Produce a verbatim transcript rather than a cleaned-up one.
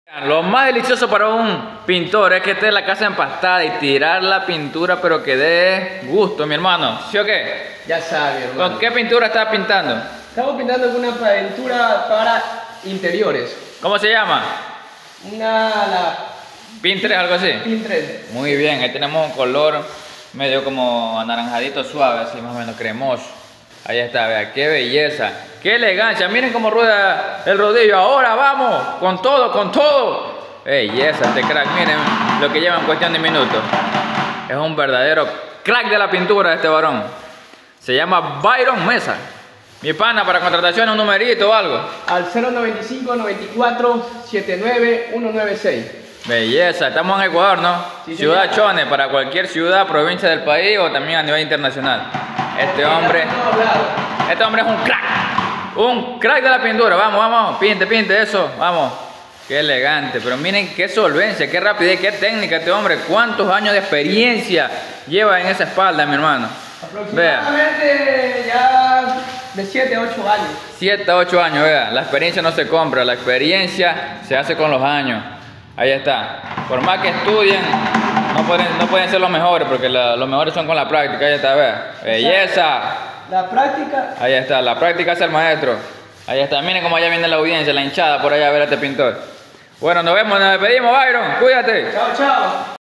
Lo más delicioso para un pintor es que esté en la casa empastada y tirar la pintura, pero que dé gusto, mi hermano. ¿Sí o qué? Ya sabe, hermano. ¿Con qué pintura estás pintando? Estamos pintando una pintura para interiores. ¿Cómo se llama? Una la Pinterest, algo así. Pinterest. Muy bien, ahí tenemos un color medio como anaranjadito suave, así más o menos cremoso. Ahí está, vea, qué belleza, qué elegancia. Miren cómo rueda el rodillo. Ahora vamos, con todo, con todo. Belleza este crack, miren lo que lleva en cuestión de minutos. Es un verdadero crack de la pintura este varón. Se llama Byron Mesa. Mi pana, para contratación, un numerito o algo. Al cero noventa y cinco, noventa y cuatro, setenta y nueve, ciento noventa y seis. Belleza, estamos en Ecuador, ¿no? Sí, Ciudad señor. Chone, para cualquier ciudad, provincia del país o también a nivel internacional. Este hombre, este hombre es un crack, un crack de la pintura. Vamos, vamos, pinte, pinte eso, vamos. Qué elegante, pero miren qué solvencia, qué rapidez, qué técnica este hombre. Cuántos años de experiencia lleva en esa espalda, mi hermano. Vea, Aproximadamente ya de siete a ocho años. siete a ocho años, vea. La experiencia no se compra, la experiencia se hace con los años. Ahí está. Por más que estudien, no pueden, no pueden ser los mejores, porque la, los mejores son con la práctica. Ahí está, vea. Belleza. La práctica. Ahí está, la práctica es el maestro. Ahí está, miren cómo allá viene la audiencia, la hinchada por allá a ver a este pintor. Bueno, nos vemos, nos despedimos, Byron. Cuídate. Chao, chao.